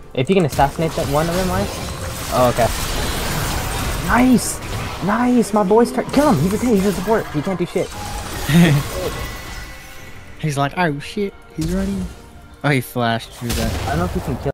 If you can assassinate that one of them, Ice. Oh, okay. Nice! Nice! My boy's turn. Kill him! He's a support. He can't do shit. He's like, oh shit, he's running. Oh, he flashed through that. I don't know if he can kill